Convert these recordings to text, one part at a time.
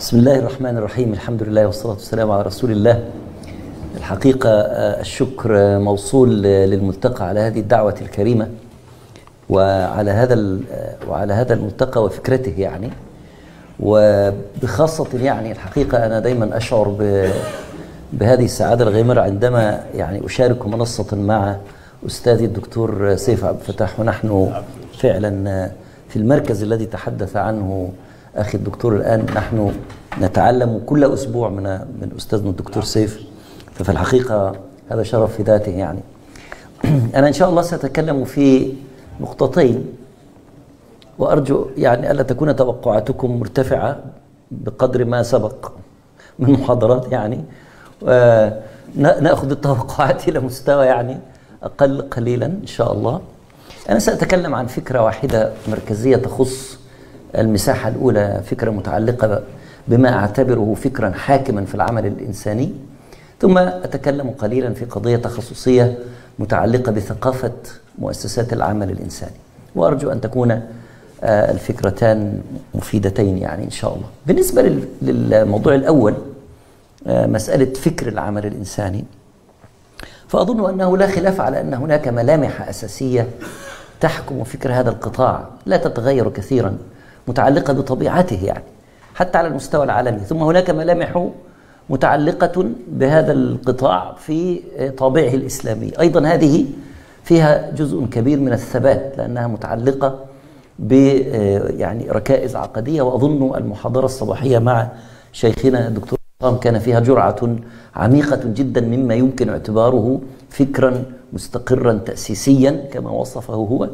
بسم الله الرحمن الرحيم. الحمد لله والصلاة والسلام على رسول الله. الحقيقة الشكر موصول للملتقى على هذه الدعوة الكريمة وعلى هذا الملتقى وفكرته يعني، وبخاصة يعني الحقيقة أنا دايما أشعر بهذه السعادة الغامرة عندما يعني أشارك منصة مع أستاذي الدكتور سيف عبد الفتاح، ونحن فعلا في المركز الذي تحدث عنه أخي الدكتور الآن نحن نتعلم كل أسبوع من أستاذنا الدكتور سيف، ففي الحقيقة هذا شرف في ذاته يعني. أنا إن شاء الله سأتكلم في نقطتين، وأرجو يعني ألا تكون توقعاتكم مرتفعة بقدر ما سبق من محاضرات يعني، نأخذ التوقعات إلى مستوى يعني أقل قليلا إن شاء الله. أنا سأتكلم عن فكرة واحدة مركزية تخص المساحة الأولى، فكرة متعلقة بما أعتبره فكرا حاكما في العمل الإنساني، ثم أتكلم قليلا في قضية تخصصية متعلقة بثقافة مؤسسات العمل الإنساني، وأرجو أن تكون الفكرتان مفيدتين يعني إن شاء الله. بالنسبة للموضوع الأول، مسألة فكر العمل الإنساني، فأظن أنه لا خلاف على أن هناك ملامح أساسية تحكم فكر هذا القطاع لا تتغير كثيرا، متعلقة بطبيعته يعني حتى على المستوى العالمي، ثم هناك ملامح متعلقة بهذا القطاع في طابعه الإسلامي أيضا، هذه فيها جزء كبير من الثبات لأنها متعلقة ب يعني ركائز عقدية. وأظن المحاضرة الصباحية مع شيخنا الدكتور كان فيها جرعة عميقة جدا مما يمكن اعتباره فكرا مستقرا تأسيسيا كما وصفه هو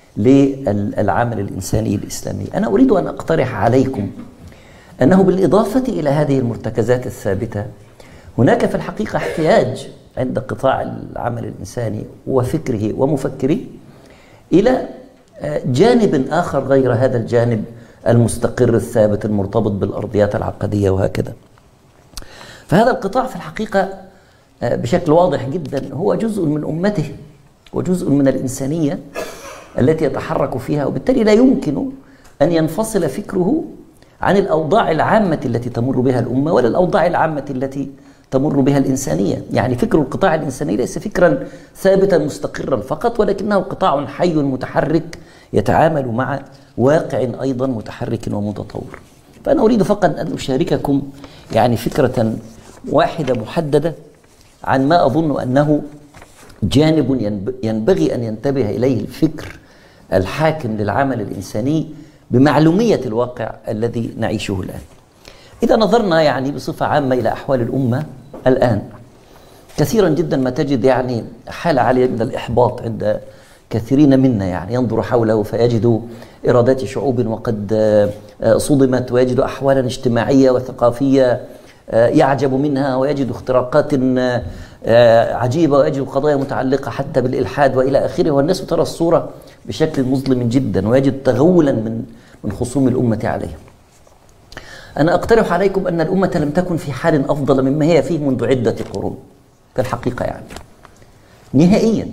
للعمل الإنساني الإسلامي. أنا أريد أن أقترح عليكم أنه بالإضافة إلى هذه المرتكزات الثابتة، هناك في الحقيقة احتياج عند قطاع العمل الإنساني وفكره ومفكره إلى جانب آخر غير هذا الجانب المستقر الثابت المرتبط بالأرضيات العقدية وهكذا. فهذا القطاع في الحقيقة بشكل واضح جدا هو جزء من أمته وجزء من الإنسانية التي يتحرك فيها، وبالتالي لا يمكن أن ينفصل فكره عن الأوضاع العامة التي تمر بها الأمة ولا الأوضاع العامة التي تمر بها الإنسانية. يعني فكر القطاع الإنساني ليس فكرا ثابتا مستقرا فقط، ولكنه قطاع حي متحرك يتعامل مع واقع أيضا متحرك ومتطور. فأنا أريد فقط أن أشارككم يعني فكرة واحدة محددة عن ما أظن أنه جانب ينبغي أن ينتبه إليه الفكر الحاكم للعمل الإنساني بمعلومية الواقع الذي نعيشه الآن. إذا نظرنا يعني بصفة عامة إلى أحوال الأمة الآن، كثيرا جدا ما تجد يعني حالة عالية من الإحباط عند كثيرين منا، يعني ينظر حوله فيجد إرادات شعوب وقد صدمت، ويجد أحوالا اجتماعية وثقافية يعجب منها، ويجد اختراقات عجيبة، ويجد قضايا متعلقة حتى بالإلحاد وإلى آخره، والناس ترى الصورة بشكل مظلم جدا، ويجد تغولا من خصوم الأمة عليها. أنا أقترح عليكم أن الأمة لم تكن في حال أفضل مما هي فيه منذ عدة قرون في الحقيقة يعني نهائيا.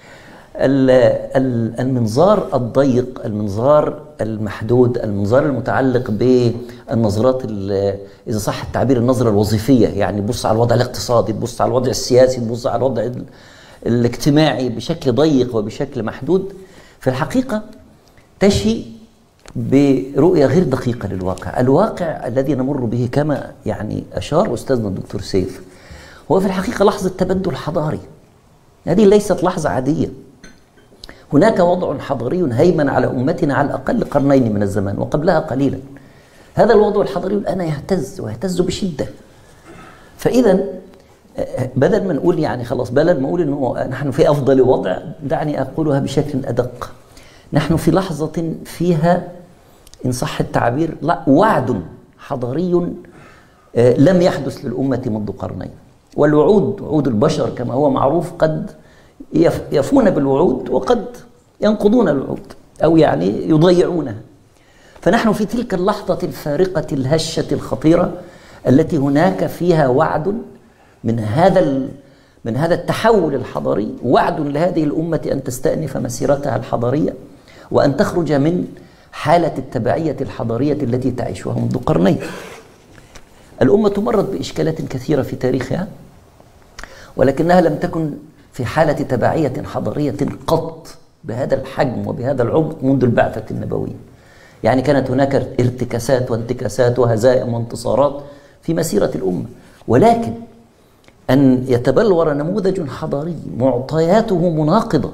المنظار الضيق، المنظار المحدود، المنظار المتعلق بالنظرات إذا صح التعبير النظرة الوظيفية، يعني تبص على الوضع الاقتصادي، تبص على الوضع السياسي، تبص على الوضع الاجتماعي بشكل ضيق وبشكل محدود، في الحقيقة تشي برؤية غير دقيقة للواقع. الواقع الذي نمر به كما يعني أشار أستاذنا الدكتور سيف هو في الحقيقة لحظة تبدل حضاري، هذه ليست لحظة عادية. هناك وضع حضاري هيمن على أمتنا على الأقل قرنين من الزمان وقبلها قليلا. هذا الوضع الحضاري الآن يهتز ويهتز بشدة. فإذا بدل ما نقول يعني خلاص، بدل ما نقول إنه نحن في أفضل وضع، دعني أقولها بشكل أدق، نحن في لحظة فيها إن صح التعبير وعد حضاري لم يحدث للأمة منذ قرنين. والوعود، وعود البشر كما هو معروف، قد يفون بالوعود وقد ينقضون الوعود أو يعني يضيعونها. فنحن في تلك اللحظة الفارقة الهشة الخطيرة التي هناك فيها وعد من هذا التحول الحضاري، وعد لهذه الأمة أن تستأنف مسيرتها الحضارية وأن تخرج من حالة التبعية الحضارية التي تعيشها منذ قرنين. الأمة مرت بإشكالات كثيرة في تاريخها، ولكنها لم تكن في حالة تبعية حضارية قط بهذا الحجم وبهذا العمق منذ البعثة النبوية. يعني كانت هناك ارتكاسات وانتكاسات وهزائم وانتصارات في مسيرة الأمة، ولكن أن يتبلور نموذج حضاري معطياته مناقضة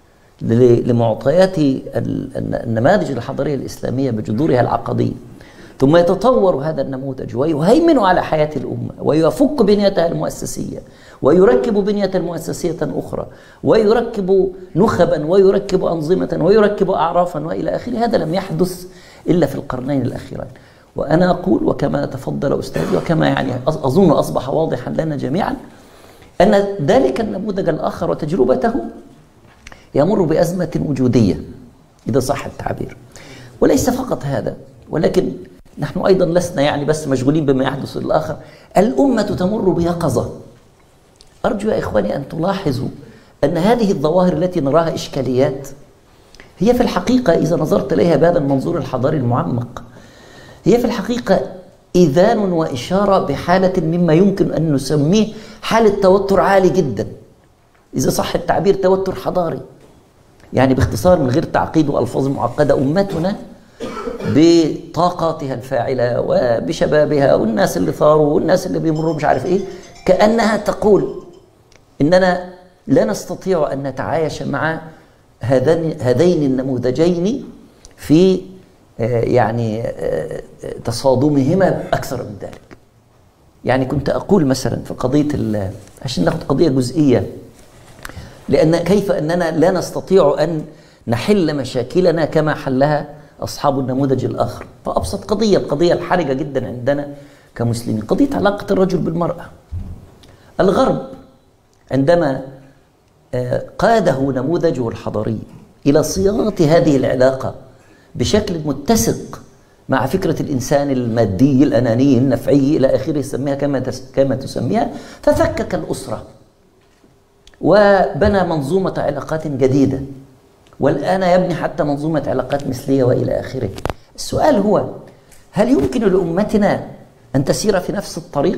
لمعطيات النماذج الحضارية الإسلامية بجذورها العقدية، ثم يتطور هذا النموذج ويهيمن على حياة الأمة ويفك بنيتها المؤسسية ويركب بنية مؤسسية أخرى ويركب نخبا ويركب أنظمة ويركب أعرافا وإلى آخره. هذا لم يحدث إلا في القرنين الأخيرين. وأنا أقول وكما تفضل أستاذي وكما يعني أظن أصبح واضحا لنا جميعا أن ذلك النموذج الآخر وتجربته يمر بأزمة وجودية إذا صح التعبير. وليس فقط هذا، ولكن نحن أيضا لسنا يعني بس مشغولين بما يحدث للآخر، الأمة تمر بيقظة. أرجو يا إخواني أن تلاحظوا أن هذه الظواهر التي نراها إشكاليات هي في الحقيقة إذا نظرت إليها بهذا المنظور الحضاري المعمق هي في الحقيقة إذان وإشارة بحالة مما يمكن أن نسميه حالة توتر عالي جدا، إذا صح التعبير توتر حضاري. يعني باختصار من غير تعقيد وألفاظ معقدة، أمتنا بطاقاتها الفاعلة وبشبابها والناس اللي ثاروا والناس اللي بيمروا مش عارف إيه، كأنها تقول إننا لا نستطيع أن نتعايش مع هذين النموذجين في يعني تصادمهما أكثر من ذلك. يعني كنت أقول مثلا في قضية عشان ناخذ قضية جزئية، لأن كيف أننا لا نستطيع أن نحل مشاكلنا كما حلها أصحاب النموذج الآخر. فأبسط قضية، القضية الحرجة جدا عندنا كمسلمين، قضية علاقة الرجل بالمرأة. الغرب عندما قاده نموذجه الحضاري إلى صياغة هذه العلاقة بشكل متسق مع فكرة الإنسان المادي الأناني النفعي إلى آخره، يسميها كما تسميها، ففكك الأسرة وبنى منظومة علاقات جديدة، والآن يبني حتى منظومة علاقات مثلية وإلى آخره. السؤال هو هل يمكن لأمتنا أن تسير في نفس الطريق؟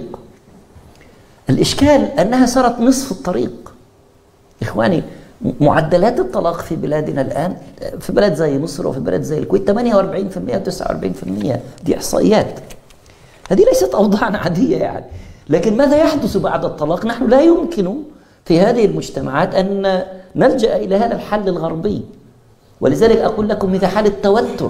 الإشكال أنها صارت نصف الطريق. إخواني، معدلات الطلاق في بلادنا الآن في بلد زي مصر وفي بلد زي الكويت 48% و49%، دي إحصائيات. هذه ليست أوضاع عادية يعني. لكن ماذا يحدث بعد الطلاق؟ نحن لا يمكن في هذه المجتمعات أن نلجأ إلى هذا الحل الغربي. ولذلك أقول لكم مثل حالة توتر،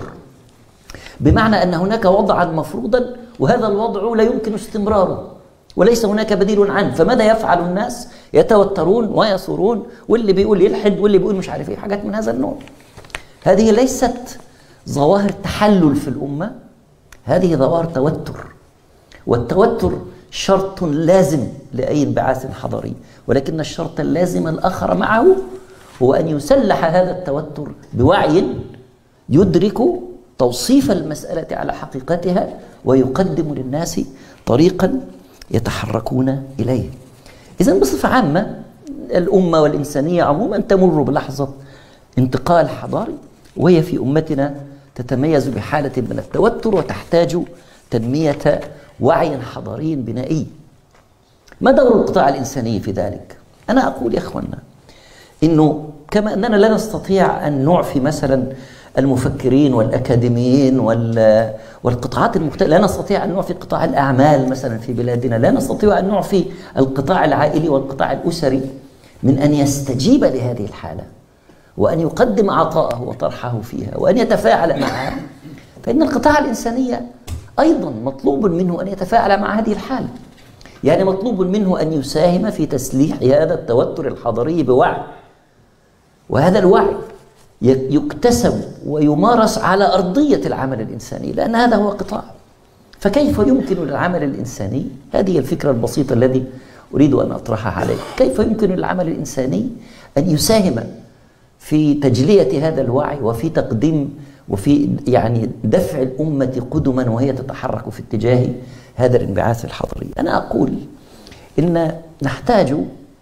بمعنى أن هناك وضعا مفروضا وهذا الوضع لا يمكن استمراره وليس هناك بديل عنه. فماذا يفعل الناس؟ يتوترون ويثورون، واللي بيقول يلحد واللي بيقول مش عارف ايه، حاجات من هذا النوع. هذه ليست ظواهر تحلل في الأمة، هذه ظواهر توتر، والتوتر شرط لازم لأي انبعاث حضاري. ولكن الشرط اللازم الآخر معه هو أن يسلح هذا التوتر بوعي يدرك توصيف المسألة على حقيقتها ويقدم للناس طريقا يتحركون إليه. إذن بصفة عامة الأمة والإنسانية عموما تمر بلحظة انتقال حضاري، وهي في أمتنا تتميز بحالة من التوتر وتحتاج تنمية وعي حضاري بنائي. ما دور القطاع الإنساني في ذلك؟ أنا أقول يا أخوانا إنه كما أننا لا نستطيع أن نعفي مثلا المفكرين والأكاديميين والقطاعات المختلفة، لا نستطيع أن نعفي قطاع الأعمال مثلا في بلادنا، لا نستطيع أن نعفي القطاع العائلي والقطاع الأسري من أن يستجيب لهذه الحالة وأن يقدم عطاءه وطرحه فيها وأن يتفاعل معها. فإن القطاع الإنساني أيضا مطلوب منه أن يتفاعل مع هذه الحالة، يعني مطلوب منه أن يساهم في تسليح هذا التوتر الحضاري بوعي، وهذا الوعي يكتسب ويمارس على أرضية العمل الإنساني، لأن هذا هو قطاع. فكيف يمكن للعمل الإنساني، هذه الفكرة البسيطة التي أريد أن أطرحها عليك، كيف يمكن للعمل الإنساني أن يساهم في تجلية هذا الوعي وفي تقديم وفي يعني دفع الأمة قدما وهي تتحرك في اتجاه هذا الانبعاث الحضاري؟ أنا أقول إن نحتاج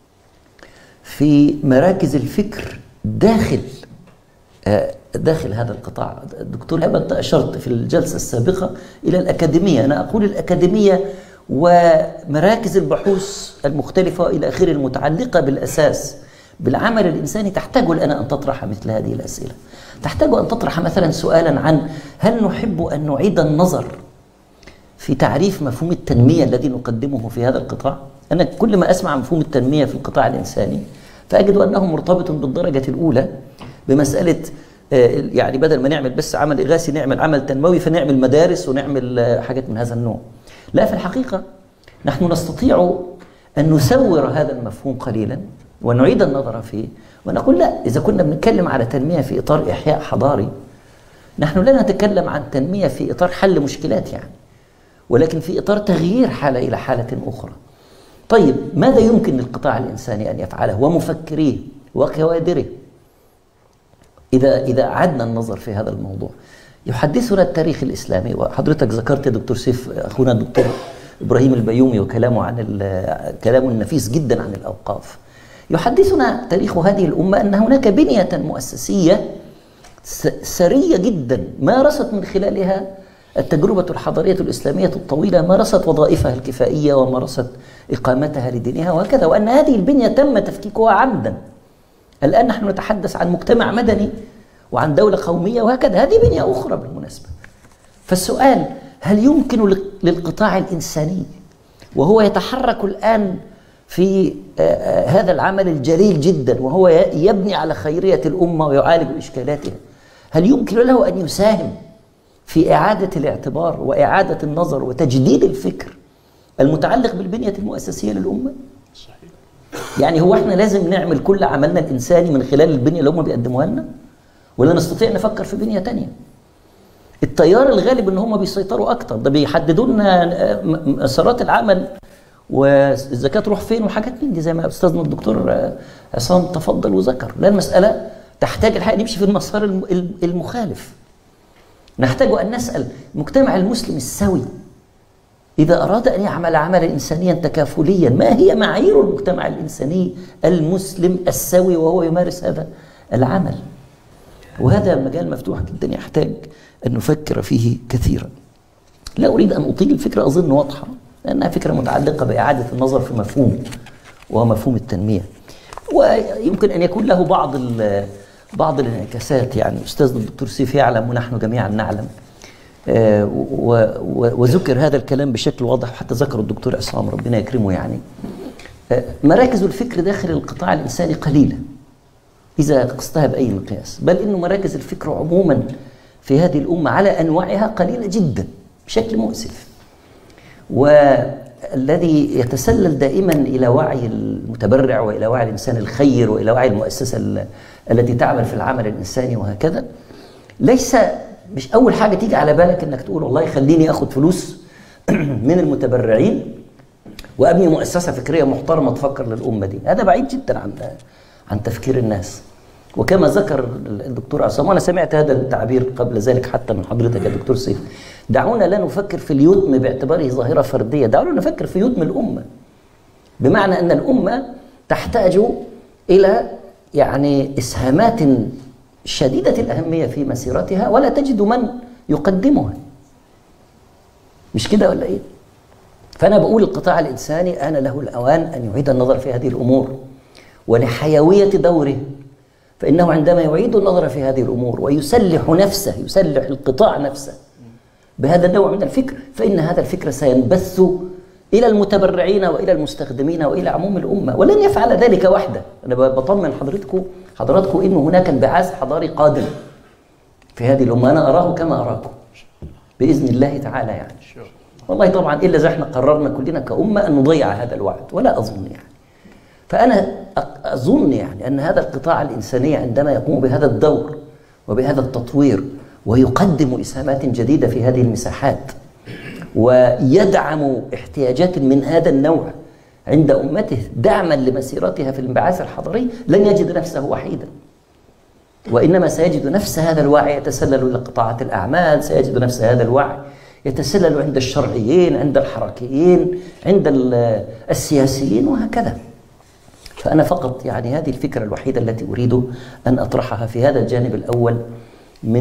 في مراكز الفكر داخل هذا القطاع. الدكتور هبة أشرت في الجلسة السابقة إلى الأكاديمية. أنا أقول الأكاديمية ومراكز البحوث المختلفة إلى آخره المتعلقة بالأساس بالعمل الإنساني تحتاج الآن أن تطرح مثل هذه الأسئلة. تحتاج أن تطرح مثلا سؤالا عن هل نحب أن نعيد النظر في تعريف مفهوم التنمية الذي نقدمه في هذا القطاع؟ أنا كل ما أسمع مفهوم التنمية في القطاع الإنساني فأجد أنه مرتبط بالدرجة الأولى بمسألة يعني بدل ما نعمل بس عمل إغاثي نعمل عمل تنموي، فنعمل مدارس ونعمل حاجات من هذا النوع. لا، في الحقيقة نحن نستطيع أن نسور هذا المفهوم قليلا ونعيد النظر فيه ونقول لا، إذا كنا بنتكلم على تنمية في إطار إحياء حضاري، نحن لا نتكلم عن تنمية في إطار حل مشكلات يعني، ولكن في إطار تغيير حالة إلى حالة أخرى. طيب ماذا يمكن للقطاع الإنساني أن يفعله ومفكريه وكوادره إذا أعدنا النظر في هذا الموضوع؟ يحدثنا التاريخ الإسلامي، وحضرتك ذكرت يا دكتور سيف أخونا الدكتور إبراهيم البيومي وكلامه عن كلامه النفيس جدا عن الأوقاف. يحدثنا تاريخ هذه الأمة أن هناك بنية مؤسسية ثرية جدا مارست من خلالها التجربة الحضارية الإسلامية الطويلة، مارست وظائفها الكفائية ومارست إقامتها لدينها وهكذا، وأن هذه البنية تم تفكيكها عمدا. الآن نحن نتحدث عن مجتمع مدني وعن دولة قومية وهكذا، هذه بنية أخرى بالمناسبة. فالسؤال، هل يمكن للقطاع الإنساني وهو يتحرك الآن في هذا العمل الجليل جدا وهو يبني على خيرية الأمة ويعالج إشكالاتها، هل يمكن له أن يساهم في إعادة الاعتبار وإعادة النظر وتجديد الفكر المتعلق بالبنية المؤسسية للأمة؟ صحيح. يعني هو احنا لازم نعمل كل عملنا الإنساني من خلال البنية اللي هم بيقدموها لنا، ولا نستطيع نفكر في بنية تانية؟ التيار الغالب ان هم بيسيطروا اكتر، ده بيحددوا لنا مسارات العمل والزكاة تروح فين وحاجات من دي، زي ما استاذنا الدكتور عصام تفضل وذكر. لا، المسألة تحتاج الحقيقة نمشي في المسار المخالف. نحتاج أن نسأل المجتمع المسلم السوي إذا أراد أن يعمل عملا إنسانيا تكافليا، ما هي معايير المجتمع الإنساني المسلم السوي وهو يمارس هذا العمل؟ وهذا مجال مفتوح جدا يحتاج أن نفكر فيه كثيرا. لا أريد أن أطيل، الفكرة أظن واضحة لأنها فكرة متعلقة بإعادة النظر في مفهوم وهو مفهوم التنمية، ويمكن أن يكون له بعض الانعكاسات. يعني أستاذنا الدكتور سيف يعلم ونحن جميعا نعلم، وذكر هذا الكلام بشكل واضح، حتى ذكر الدكتور عصام ربنا يكرمه. يعني مراكز الفكر داخل القطاع الإنساني قليلة إذا قستها بأي مقياس، بل إنه مراكز الفكر عموما في هذه الأمة على أنواعها قليلة جدا بشكل مؤسف، والذي يتسلل دائما إلى وعي المتبرع وإلى وعي الإنسان الخير وإلى وعي المؤسسة التي تعمل في العمل الإنساني وهكذا. مش أول حاجة تيجي على بالك إنك تقول والله خليني أخذ فلوس من المتبرعين وأبني مؤسسة فكرية محترمة تفكر للأمة دي. هذا بعيد جدا عن تفكير الناس. وكما ذكر الدكتور عصام، وأنا سمعت هذا التعبير قبل ذلك حتى من حضرتك يا دكتور سيف، دعونا لا نفكر في اليتم باعتباره ظاهرة فردية، دعونا نفكر في يتم الأمة، بمعنى أن الأمة تحتاج إلى يعني إسهامات شديدة الأهمية في مسيرتها ولا تجد من يقدمها. مش كده ولا إيه؟ فأنا بقول القطاع الإنساني آن له الأوان أن يعيد النظر في هذه الأمور ولحيوية دوره، فإنه عندما يعيد النظر في هذه الأمور ويسلح نفسه، يسلح القطاع نفسه بهذا النوع من الفكر، فإن هذا الفكر سينبث إلى المتبرعين وإلى المستخدمين وإلى عموم الأمة، ولن يفعل ذلك وحده. أنا بطمن حضراتكم إنه هناك انبعاث حضاري قادم في هذه الأمة، أنا أراه كما أراكم بإذن الله تعالى. يعني والله طبعا إلا إذا احنا قررنا كلنا كأمة أن نضيع هذا الوعد، ولا أظن يعني. فأنا أظن يعني أن هذا القطاع الإنساني عندما يقوم بهذا الدور وبهذا التطوير ويقدم إسهامات جديدة في هذه المساحات ويدعم احتياجات من هذا النوع عند أمته دعما لمسيرتها في الانبعاث الحضاري، لن يجد نفسه وحيدا، وإنما سيجد نفس هذا الوعي يتسلل إلى قطاعات الأعمال، سيجد نفس هذا الوعي يتسلل عند الشرعيين، عند الحركيين، عند السياسيين وهكذا. فأنا فقط يعني هذه الفكرة الوحيدة التي أريد أن أطرحها في هذا الجانب الأول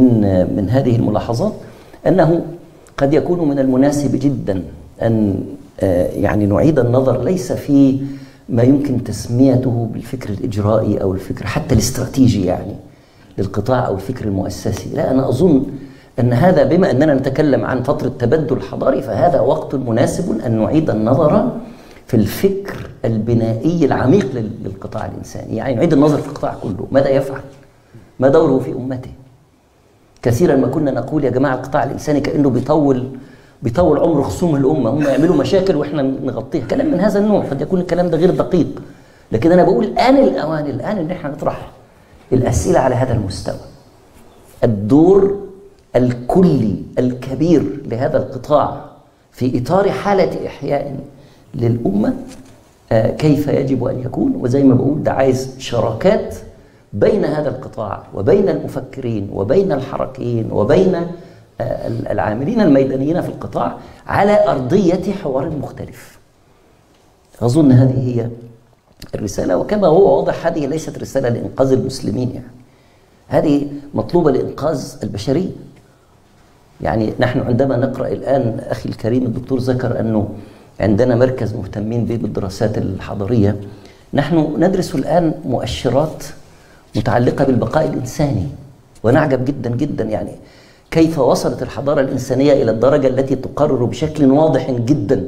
من هذه الملاحظات، أنه قد يكون من المناسب جدا أن يعني نعيد النظر ليس في ما يمكن تسميته بالفكر الإجرائي أو الفكر حتى الاستراتيجي يعني للقطاع أو الفكر المؤسسي. لا، أنا أظن أن هذا بما أننا نتكلم عن فترة تبدل حضاري فهذا وقت مناسب أن نعيد النظر في الفكر البنائي العميق للقطاع الإنساني. يعني نعيد النظر في القطاع كله، ماذا يفعل؟ ما دوره في أمته؟ كثيرا ما كنا نقول يا جماعة القطاع الإنساني كأنه بيطول عمر خصوم الأمة، هم يعملوا مشاكل وإحنا نغطيها، كلام من هذا النوع. قد يكون الكلام ده غير دقيق، لكن أنا بقول الآن إن إحنا نطرح الأسئلة على هذا المستوى. الدور الكلي الكبير لهذا القطاع في إطار حالة إحياء للأمة كيف يجب أن يكون، وزي ما بقول ده عايز شراكات بين هذا القطاع وبين المفكرين وبين الحركيين وبين العاملين الميدانيين في القطاع على أرضية حوار مختلف. أظن هذه هي الرسالة، وكما هو واضح هذه ليست رسالة لإنقاذ المسلمين، يعني هذه مطلوبة لإنقاذ البشرية. يعني نحن عندما نقرأ الآن أخي الكريم الدكتور ذكر أنه عندنا مركز مهتمين به بالدراسات الحضارية، نحن ندرس الآن مؤشرات متعلقة بالبقاء الإنساني، ونعجب جدا جدا يعني كيف وصلت الحضارة الإنسانية إلى الدرجة التي تقرر بشكل واضح جدا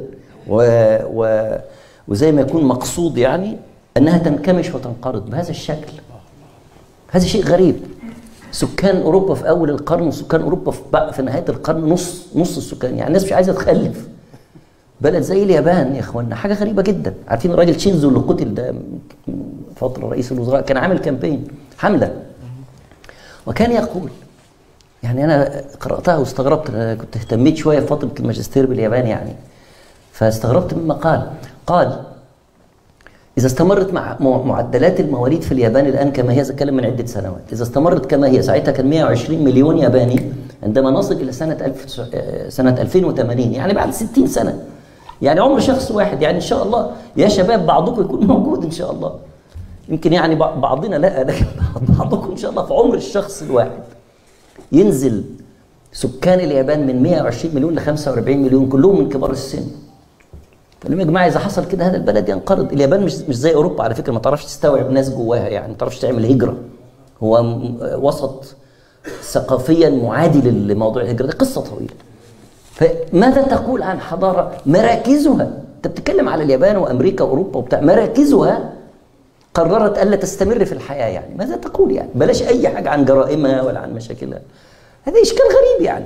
وزي ما يكون مقصود يعني أنها تنكمش وتنقرض بهذا الشكل. هذا شيء غريب. سكان أوروبا في أول القرن وسكان أوروبا في نهاية القرن نص السكان، يعني الناس مش عايزة تخلف. بلد زي اليابان يا إخوانا حاجة غريبة جدا. عارفين الراجل شينزو اللي قتل ده فترة رئيس الوزراء كان عامل كامبين حملة، وكان يقول، يعني أنا قرأتها واستغربت، أنا كنت اهتميت شوية في فترة الماجستير باليابان يعني، فاستغربت مما قال إذا استمرت مع معدلات المواليد في اليابان الآن كما هي، كلام من عدة سنوات، إذا استمرت كما هي، ساعتها كان 120 مليون ياباني، عندما نصل إلى سنة 2080 يعني بعد 60 سنة، يعني عمر شخص واحد، يعني إن شاء الله يا شباب بعضكم يكون موجود إن شاء الله، يمكن يعني بعضنا لا، لكن بعضكم إن شاء الله في عمر الشخص الواحد ينزل سكان اليابان من 120 مليون ل 45 مليون كلهم من كبار السن. فلما يا جماعه اذا حصل كده هذا البلد ينقرض. اليابان مش زي اوروبا على فكره، ما تعرفش تستوعب ناس جواها، يعني ما تعرفش تعمل هجره. هو وسط ثقافيا معادي لموضوع الهجره، دي قصه طويله. فماذا تقول عن حضاره مراكزها، انت بتتكلم على اليابان وامريكا واوروبا وبتاع، مراكزها قررت الا تستمر في الحياه، يعني ماذا تقول؟ يعني بلاش اي حاجه عن جرائمها ولا عن مشاكلها، هذا اشكال غريب يعني.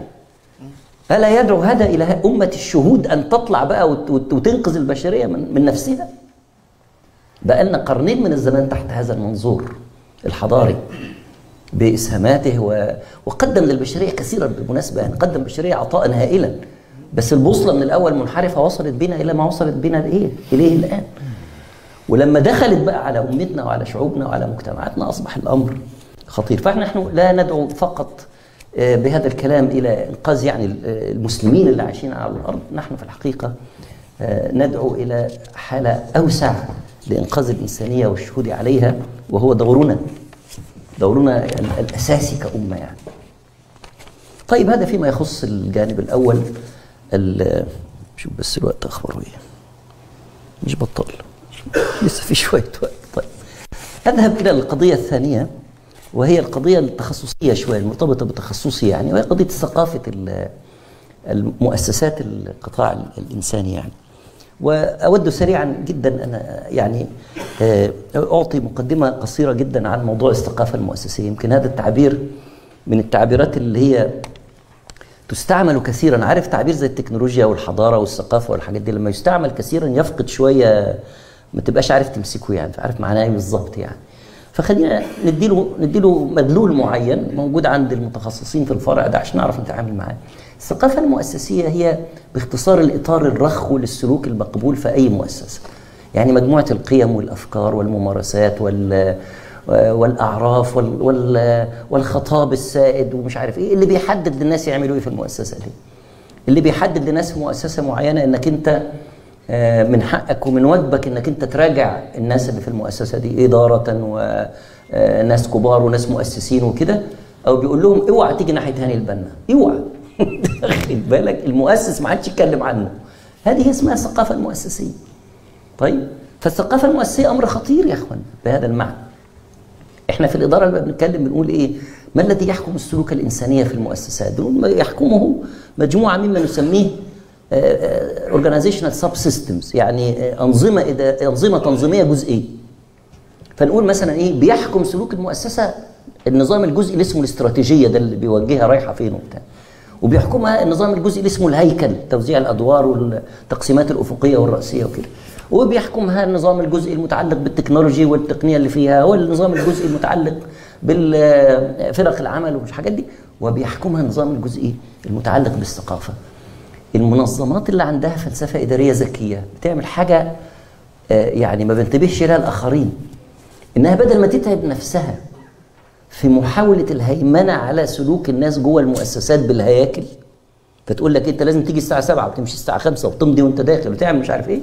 ألا يدعو هذا إلى أمة الشهود أن تطلع بقى وتنقذ البشرية من نفسها؟ بقى لنا قرنين من الزمان تحت هذا المنظور الحضاري بإسهاماته وقدم للبشرية كثيرا بالمناسبة، يعني قدم البشرية عطاء هائلا، بس البوصلة من الأول منحرفة وصلت بنا إلى ما وصلت بنا إليه الآن. ولما دخلت بقى على أمتنا وعلى شعوبنا وعلى مجتمعاتنا أصبح الأمر خطير. فنحن لا ندعو فقط بهذا الكلام إلى إنقاذ يعني المسلمين اللي عايشين على الأرض، نحن في الحقيقة ندعو إلى حالة أوسع لإنقاذ الإنسانية والشهود عليها، وهو دورنا الأساسي كأمة يعني. طيب هذا فيما يخص الجانب الأول. شوف بس الوقت أخبره إيه، مش بطال لسه في شوية وقت. طيب أذهب إلى القضية الثانية، وهي القضية التخصصية شوية المرتبطة بتخصصي يعني، وهي قضية ثقافة المؤسسات القطاع الإنساني يعني. وأود سريعا جدا أنا يعني أعطي مقدمة قصيرة جدا عن موضوع الثقافة المؤسسية. يمكن هذا التعبير من التعبيرات اللي هي تستعمل كثيرا، عارف تعبير زي التكنولوجيا والحضارة والثقافة والحاجات دي لما يستعمل كثيرا يفقد شوية، ما تبقاش عارف تمسكه يعني، عارف معناه ايه بالظبط يعني. فخلينا نديله مدلول معين موجود عند المتخصصين في الفرع ده عشان نعرف نتعامل معاه. الثقافة المؤسسية هي باختصار الإطار الرخو للسلوك المقبول في أي مؤسسة، يعني مجموعة القيم والأفكار والممارسات والأعراف والخطاب السائد ومش عارف إيه اللي بيحدد للناس يعملوا إيه في المؤسسة دي، اللي بيحدد للناس في مؤسسة معينة إنك أنت من حقك ومن واجبك انك انت تراجع الناس اللي في المؤسسه دي اداره وناس كبار وناس مؤسسين وكده، او بيقول لهم اوعى تيجي ناحيه هاني البنا، اوعى خد بالك المؤسس ما حدش يتكلم عنه، هذه اسمها الثقافة المؤسسية. طيب، فالثقافة المؤسسية أمر خطير يا أخوان بهذا المعنى. إحنا في الإدارة لما بنتكلم بنقول إيه؟ ما الذي يحكم السلوك الإنسانية في المؤسسات؟ يحكمه مجموعة مما نسميه organizational subsystems، يعني أنظمة تنظيمية جزئية. فنقول مثلا إيه؟ بيحكم سلوك المؤسسة النظام الجزئي اللي اسمه الاستراتيجية، ده اللي بيوجهها رايحة فين وبتاع. وبيحكمها النظام الجزئي اللي اسمه الهيكل، توزيع الأدوار والتقسيمات الأفقية والرأسية وكده. وبيحكمها النظام الجزئي المتعلق بالتكنولوجي والتقنية اللي فيها، والنظام الجزئي المتعلق بالفرق العمل والحاجات دي، وبيحكمها النظام الجزئي المتعلق بالثقافة. المنظمات اللي عندها فلسفة إدارية ذكية بتعمل حاجة يعني ما بنتبهش لها الآخرين، إنها بدل ما تتعب نفسها في محاولة الهيمنة على سلوك الناس جوه المؤسسات بالهياكل، فتقول لك انت لازم تيجي الساعة 7 وتمشي الساعة 5 وتمضي وانت داخل وتعمل مش عارف ايه،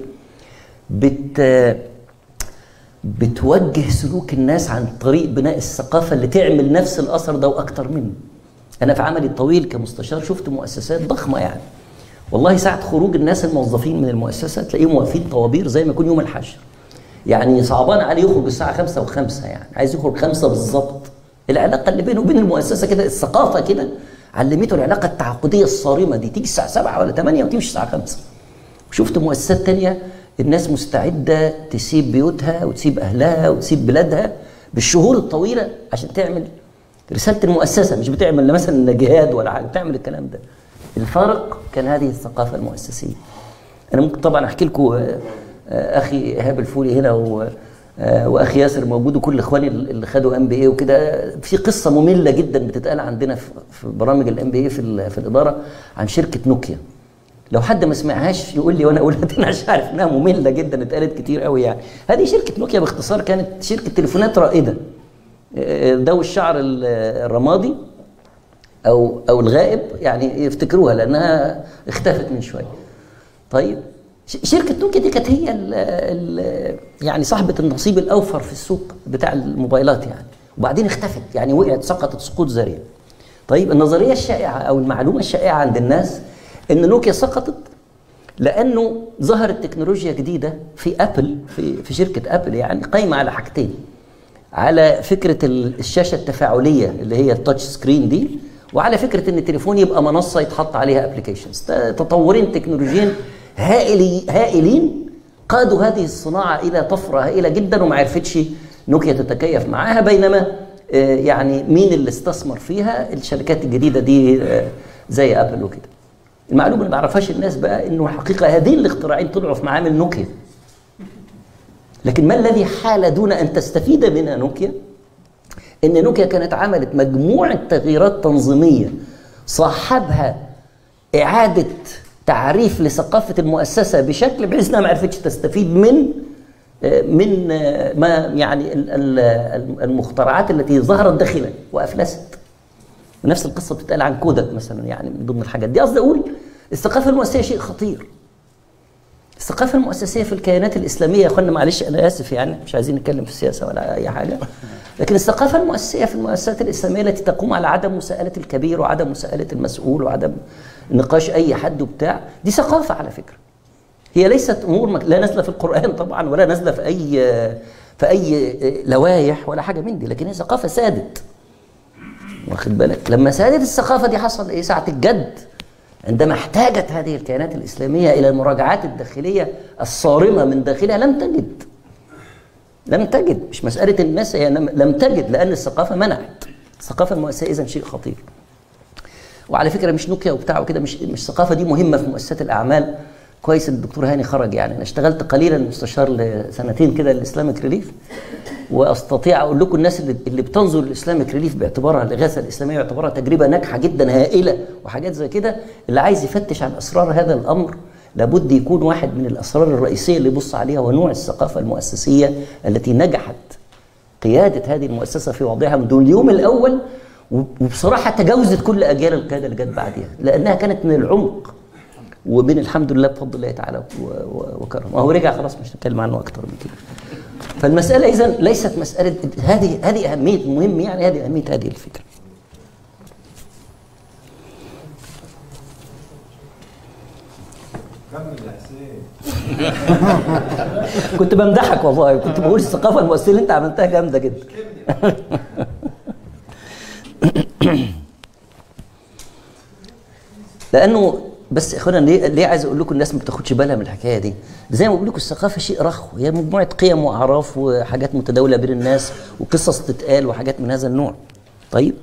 بتوجه سلوك الناس عن طريق بناء الثقافة اللي تعمل نفس الأثر ده وأكتر منه. أنا في عملي الطويل كمستشار شفت مؤسسات ضخمة يعني، والله ساعة خروج الناس الموظفين من المؤسسة تلاقيهم واقفين طوابير زي ما يكون يوم الحشر. يعني صعبان عليه يخرج الساعة 5 و5، يعني عايز يخرج 5 بالظبط. العلاقة اللي بينه وبين المؤسسة كده، الثقافة كده علمته العلاقة التعاقدية الصارمة دي، تيجي الساعة 7 ولا 8 وتمشي الساعة 5. وشفت مؤسسات تانية الناس مستعدة تسيب بيوتها وتسيب أهلها وتسيب بلادها بالشهور الطويلة عشان تعمل رسالة المؤسسة، مش بتعمل مثلا جهاد ولا حاجة، بتعمل الكلام ده. الفارق كان هذه الثقافة المؤسسية. أنا ممكن طبعا أحكي لكم، أخي إيهاب الفولي هنا واخي ياسر موجود وكل اخواني اللي خدوا MBA وكده، في قصه ممله جدا بتتقال عندنا في برامج الMBA في الاداره عن شركه نوكيا. لو حد ما سمعهاش يقول لي وانا اقولها تاني عشان عارف انها ممله جدا، اتقالت كتير قوي يعني. هذه شركه نوكيا باختصار كانت شركه تليفونات رائده، ذوي الشعر الرمادي او الغائب يعني يفتكروها لانها اختفت من شويه. طيب، شركة نوكيا دي كانت هي يعني صاحبة النصيب الأوفر في السوق بتاع الموبايلات يعني، وبعدين اختفت يعني، وقعت سقطت سقوط ذريع. طيب، النظرية الشائعة أو المعلومة الشائعة عند الناس إن نوكيا سقطت لأنه ظهرت تكنولوجيا جديدة في أبل، في شركة أبل يعني، قايمة على حاجتين: على فكرة الشاشة التفاعلية اللي هي التاتش سكرين دي، وعلى فكرة إن التليفون يبقى منصة يتحط عليها أبليكيشنز. تطورين تكنولوجيين هائلين قادوا هذه الصناعة إلى طفرة هائلة جدا، وما عرفتش نوكيا تتكيف معاها. بينما يعني مين اللي استثمر فيها؟ الشركات الجديدة دي زي أبل وكده. المعلومة اللي ما يعرفهاش الناس بقى إنه الحقيقة هذين الاختراعين طلعوا في معامل نوكيا، لكن ما الذي حال دون أن تستفيد منها نوكيا؟ إن نوكيا كانت عملت مجموعة تغييرات تنظيمية صاحبها إعادة تعريف لثقافة المؤسسة بشكل بحيث انها ما عرفتش تستفيد من ما يعني المخترعات التي ظهرت داخلها وافلست. نفس القصة بتتقال عن كودك مثلا يعني، من ضمن الحاجات دي. قصدي اقول الثقافة المؤسسية شيء خطير. الثقافة المؤسسية في الكيانات الإسلامية يا اخوانا، معلش أنا آسف يعني، مش عايزين نتكلم في السياسة ولا أي حاجة، لكن الثقافة المؤسسية في المؤسسات الإسلامية التي تقوم على عدم مساءلة الكبير وعدم مساءلة المسؤول وعدم نقاش أي حد وبتاع، دي ثقافة على فكرة. هي ليست أمور لا نازلة في القرآن طبعا، ولا نازلة في أي لوائح ولا حاجة من دي، لكن هي ثقافة سادت. واخد بالك؟ لما سادت الثقافة دي حصل إيه؟ ساعة الجد، عندما احتاجت هذه الكيانات الإسلامية إلى المراجعات الداخلية الصارمة من داخلها، لم تجد. مش مسألة الناس، هي لم تجد، لأن الثقافة منعت. الثقافة المؤسسية إذن شيء خطير. وعلى فكرة مش نوكيا وبتاع وكده، مش الثقافة دي مهمة في مؤسسات الأعمال. كويس الدكتور هاني خرج يعني. أنا اشتغلت قليلا مستشار لسنتين كده للإسلامك ريليف، واستطيع اقول لكم الناس اللي بتنظر للاسلامك ريليف باعتبارها الاغاثه الاسلاميه باعتبارها تجربه ناجحه جدا هائله وحاجات زي كده، اللي عايز يفتش عن اسرار هذا الامر لابد يكون واحد من الاسرار الرئيسيه اللي يبص عليها، ونوع الثقافه المؤسسيه التي نجحت قياده هذه المؤسسه في وضعها منذ اليوم الاول، وبصراحه تجاوزت كل اجيال القياده اللي جت بعدها، لانها كانت من العمق ومن الحمد لله بفضل الله تعالى وكرمه. وهو رجع خلاص، مش هنتكلم عنه اكتر من كده. فالمسألة إذن ليست مسألة هذه أهمية مهم يعني، هذه أهمية هذه الفكرة. كم الإحساس كنت بمدحك والله، كنت بقول الثقافه المؤثره اللي انت عملتها جامده جدا. لانه بس يا اخوانا ليه عايز اقول لكم الناس ما بتاخدش بالها من الحكايه دي؟ زي ما بقول لكم الثقافه شيء رخو، هي مجموعه قيم واعراف وحاجات متداوله بين الناس وقصص تتقال وحاجات من هذا النوع. طيب،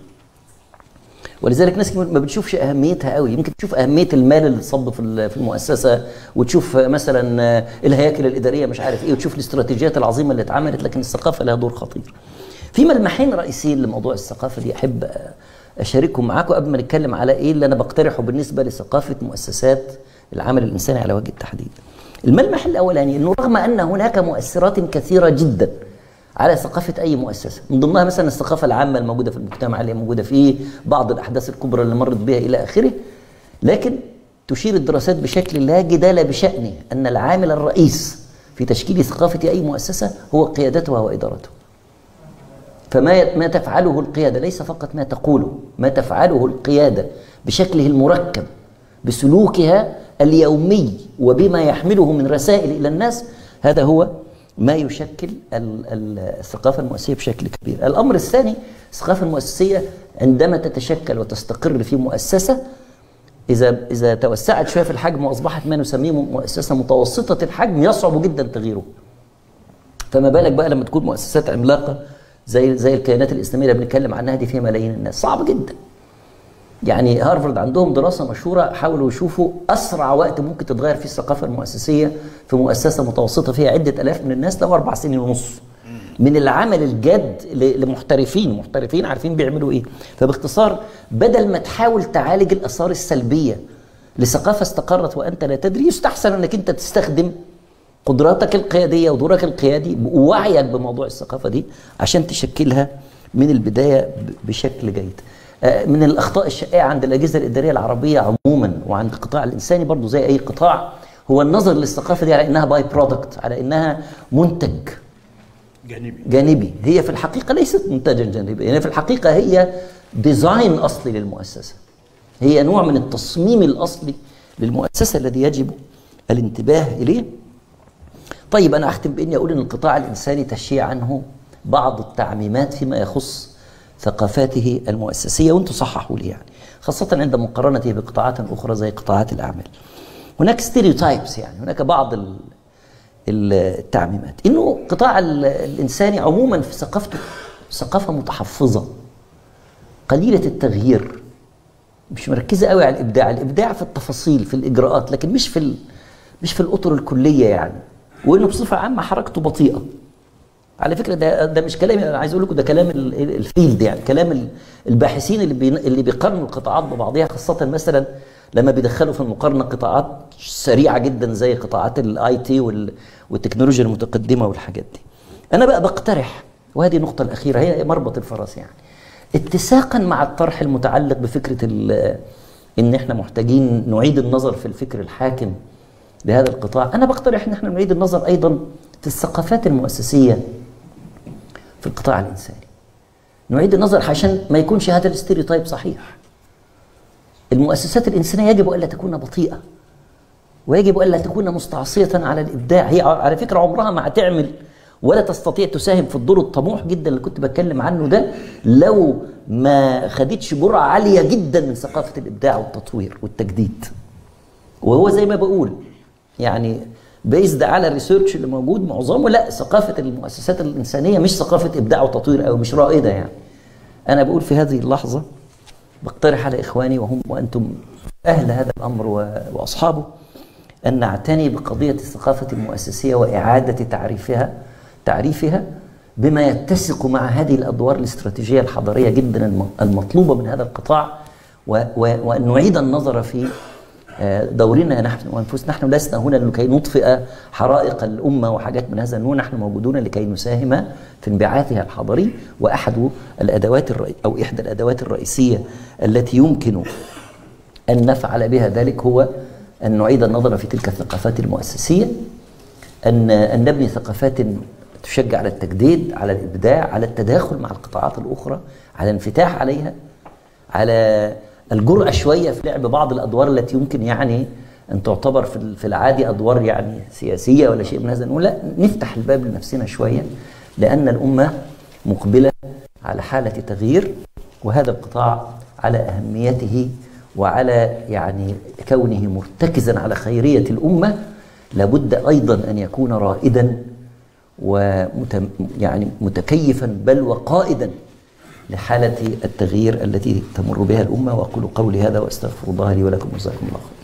ولذلك ناس ما بتشوفش اهميتها قوي. يمكن تشوف اهميه المال اللي صب في المؤسسه، وتشوف مثلا الهياكل الاداريه مش عارف ايه، وتشوف الاستراتيجيات العظيمه اللي اتعملت، لكن الثقافه لها دور خطير. في ملمحين رئيسيين لموضوع الثقافه دي احب اشاركهم معاكم قبل ما نتكلم على ايه اللي انا بقترحه بالنسبه لثقافه مؤسسات العمل الانساني على وجه التحديد. الملمح الاولاني انه رغم ان هناك مؤثرات كثيره جدا على ثقافه اي مؤسسه، من ضمنها مثلا الثقافه العامه الموجوده في المجتمع اللي موجوده فيه، بعض الاحداث الكبرى اللي مرت بها الى اخره، لكن تشير الدراسات بشكل لا جدال بشأنه ان العامل الرئيس في تشكيل ثقافه اي مؤسسه هو قيادتها وادارتها. فما تفعله القيادة ليس فقط ما تقوله، ما تفعله القيادة بشكله المركب بسلوكها اليومي وبما يحمله من رسائل إلى الناس، هذا هو ما يشكل الثقافة المؤسسية بشكل كبير. الأمر الثاني، الثقافة المؤسسية عندما تتشكل وتستقر في مؤسسة، إذا توسعت شوية في الحجم وأصبحت ما نسميه مؤسسة متوسطة الحجم، يصعب جدا تغييره. فما بالك بقى لما تكون مؤسسات عملاقة زي الكيانات الإسلامية اللي بنتكلم عنها دي، فيها ملايين الناس، صعب جدا. يعني هارفارد عندهم دراسة مشهورة حاولوا يشوفوا أسرع وقت ممكن تتغير فيه الثقافة المؤسسية في مؤسسة متوسطة فيها عدة آلاف من الناس، لو 4 سنين ونص من العمل الجاد محترفين عارفين بيعملوا إيه. فباختصار، بدل ما تحاول تعالج الآثار السلبية لثقافة استقرت وأنت لا تدري، يستحسن أنك أنت تستخدم قدراتك القيادية ودورك القيادي ووعيك بموضوع الثقافة دي عشان تشكلها من البداية بشكل جيد. من الأخطاء الشائعة عند الأجهزة الإدارية العربية عموما وعند القطاع الإنساني برضو زي أي قطاع، هو النظر للثقافة دي على إنها باي برودكت، على إنها منتج جانبي. هي في الحقيقة ليست منتجا جانبيا، يعني في الحقيقة هي ديزاين أصلي للمؤسسة، هي نوع من التصميم الأصلي للمؤسسة الذي يجب الانتباه إليه. طيب، أنا أختم بإني أقول إن القطاع الإنساني تشيع عنه بعض التعميمات فيما يخص ثقافاته المؤسسية، وأنتم صححوا لي يعني، خاصة عند مقارنته بقطاعات أخرى زي قطاعات الأعمال. هناك ستيريوتايبس، يعني هناك بعض التعميمات، إنه القطاع الإنساني عموما في ثقافته ثقافة متحفظة قليلة التغيير، مش مركزة قوي على الإبداع في التفاصيل في الإجراءات، لكن مش في الأطر الكلية يعني. وإنه بصفة عامة حركته بطيئة. على فكرة ده مش كلامي، أنا عايز أقول لكم ده كلام الفيلد، يعني كلام الباحثين اللي بيقارنوا القطاعات ببعضها، خاصة مثلا لما بيدخلوا في المقارنة قطاعات سريعة جدا زي قطاعات الاي تي والتكنولوجيا المتقدمة والحاجات دي. أنا بقى بقترح، وهذه النقطة الأخيرة هي مربط الفرس، يعني اتساقا مع الطرح المتعلق بفكرة إن إحنا محتاجين نعيد النظر في الفكر الحاكم لهذا القطاع، أنا بقترح إن إحنا نعيد النظر أيضا في الثقافات المؤسسية في القطاع الإنساني. نعيد النظر عشان ما يكونش هذا الاستيريوتايب صحيح. المؤسسات الإنسانية يجب ألا تكون بطيئة، ويجب ألا تكون مستعصية على الإبداع. هي على فكرة عمرها ما هتعمل ولا تستطيع تساهم في الدور الطموح جدا اللي كنت بتكلم عنه ده لو ما خدتش جرعة عالية جدا من ثقافة الإبداع والتطوير والتجديد. وهو زي ما بقول يعني بيزد على الريسيرش اللي موجود معظمه، لا، ثقافة المؤسسات الإنسانية مش ثقافة إبداع وتطوير أو مش رائدة يعني. أنا بقول في هذه اللحظة بقترح على إخواني وأنتم أهل هذا الأمر وأصحابه أن نعتني بقضية الثقافة المؤسسية وإعادة تعريفها بما يتسق مع هذه الأدوار الاستراتيجية الحضارية جدا المطلوبة من هذا القطاع، وأن نعيد النظر في دورنا نحن وأنفسنا. نحن لسنا هنا لكي نطفئ حرائق الأمة وحاجات من هذا النوع، نحن موجودون لكي نساهم في انبعاثها الحضاري. وأحد الأدوات أو إحدى الأدوات الرئيسية التي يمكن أن نفعل بها ذلك هو أن نعيد النظر في تلك الثقافات المؤسسية، أن نبني ثقافات تشجع على التجديد، على الإبداع، على التداخل مع القطاعات الأخرى، على الانفتاح عليها، على الجرأة شوية في لعب بعض الأدوار التي يمكن يعني أن تعتبر في العادي أدوار يعني سياسية ولا شيء من هذا، نقول لا، نفتح الباب لنفسنا شوية، لأن الأمة مقبلة على حالة تغيير، وهذا القطاع على أهميته وعلى يعني كونه مرتكزا على خيرية الأمة لابد أيضا أن يكون رائدا يعني متكيفا بل وقائدا لحالة التغيير التي تمر بها الأمة. وأقول قولي هذا وأستغفر الله لي ولكم، جزاكم الله خير.